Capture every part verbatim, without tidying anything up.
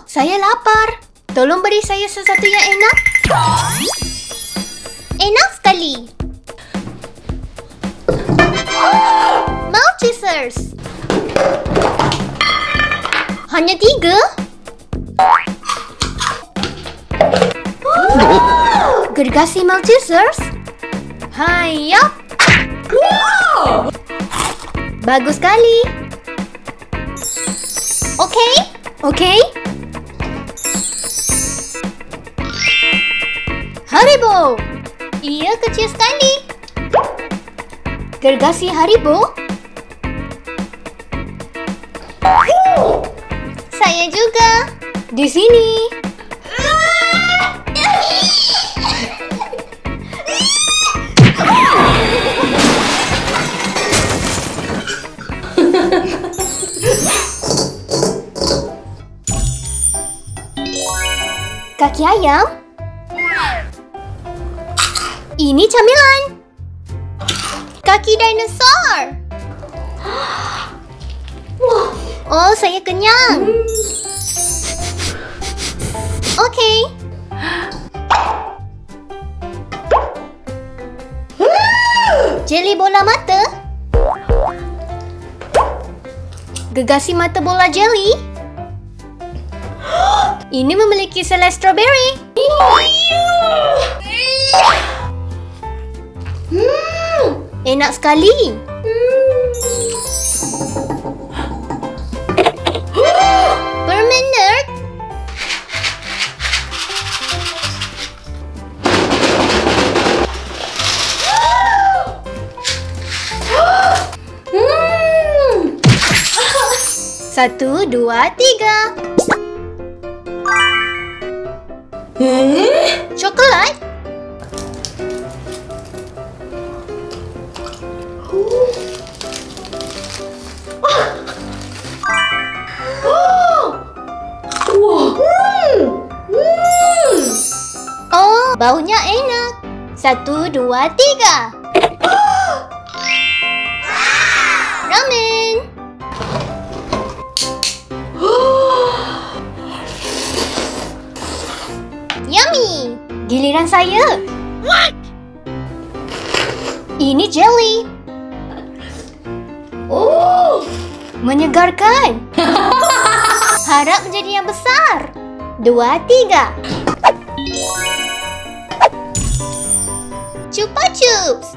Saya lapar. Tolong beri saya sesuatu yang enak. Enak sekali. Maltesers. Hanya tiga? Gergasi Maltesers? Hayap. Wow! Bagus sekali. Okey? Okey? Haribo. Ia kecil sekali. Gergasi Haribo? Saya juga. Di sini. Kaki ayam? Ini camilan. Kaki dinosaur. Oh, saya kenyang. Okey. Jeli bola mata? Gergasi mata bola jeli? Ini memiliki selai strawberry. Hmm, enak sekali. Permen nerd. Satu, dua, tiga. Hmm? Coklat? Oh, baunya enak. Satu, dua, tiga. Ramen. Yummy! Giliran saya. What? Ini jelly. Oh, menyegarkan. Harap menjadi yang besar. Dua, tiga. Chupa Chups.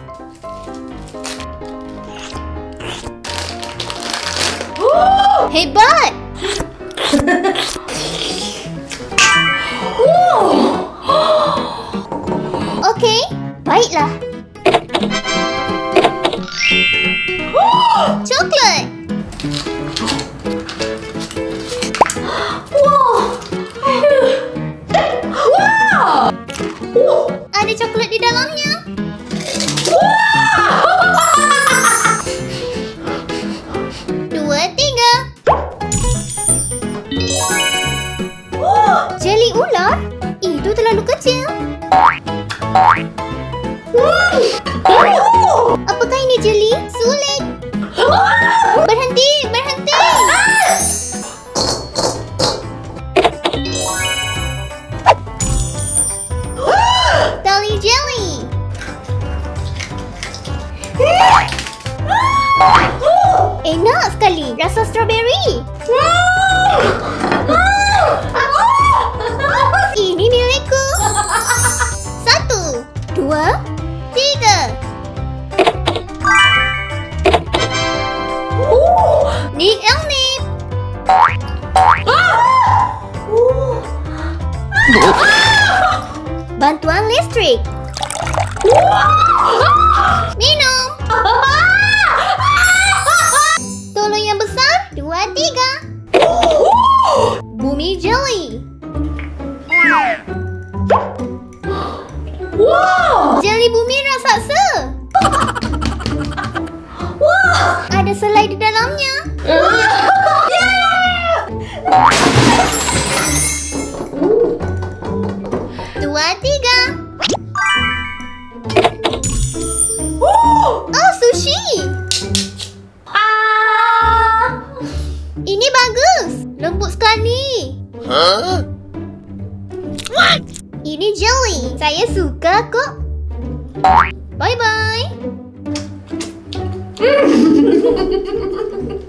Hebat. Okey, baiklah. Coklat. Wow. Ada coklat di dalamnya. Dua, tiga. Jeli ular? Itu terlalu kecil. Apakah ini jeli? Sulit. Berhenti, berhenti. Tali jeli. Enak sekali, rasa strawberry. Ini milikku. Satu, dua, tiga. Nick Elnip. Bantuan listrik. Minum. Tolong yang besar. Dua, tiga. Bumi jelly. Jeli bumi raksasa. Ada selai di dalamnya. Dua, tiga. Oh, sushi. Ini bagus. Lembut sekali. Huh? What? Ini jelly. Saya suka kok. Bye-bye.